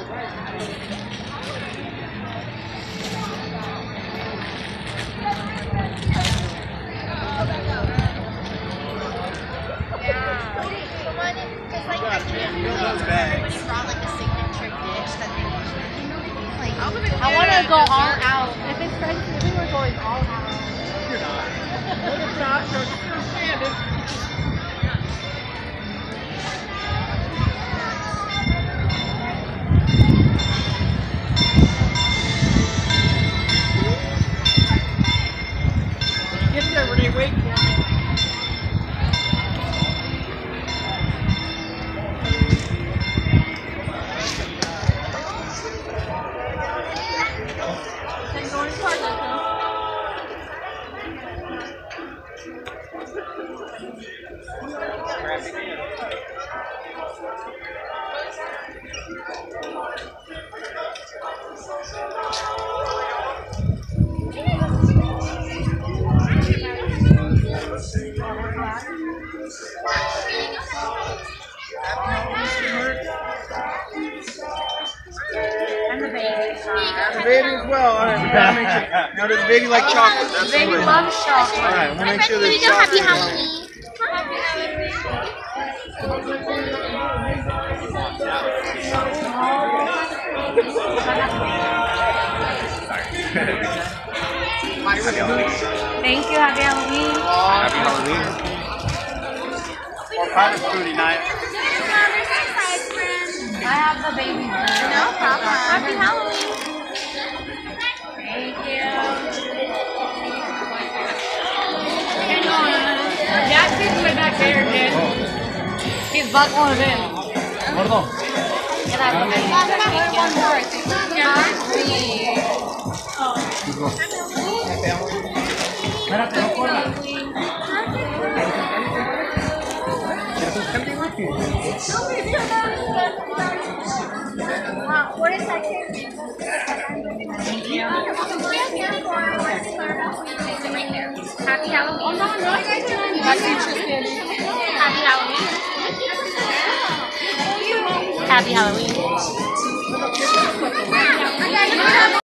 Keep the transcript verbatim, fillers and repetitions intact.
I want to go all out. If it's Thanksgiving, we're going all out. You're not. No, it's not. You're standing. Get there, Renee. Wait for me. And the baby. The baby as well. All right, we gotta make sure. Now, does the baby like chocolate? That's The baby the way. loves chocolate. All right, we'll make sure there's Happy chocolate. Halloween. Thank you. Happy Halloween. Happy Halloween. Or private fruity night. I have the baby. No problem. Happy Halloween. Thank you. That kid's way back there, kid. He's buckling it in. Gordo. Can I have the baby? One more, I think. Yeah. Espérate, no corras. What is that kid? Thank you. Happy Halloween. Oh, no, no, That's interesting. Happy Halloween. Happy Halloween.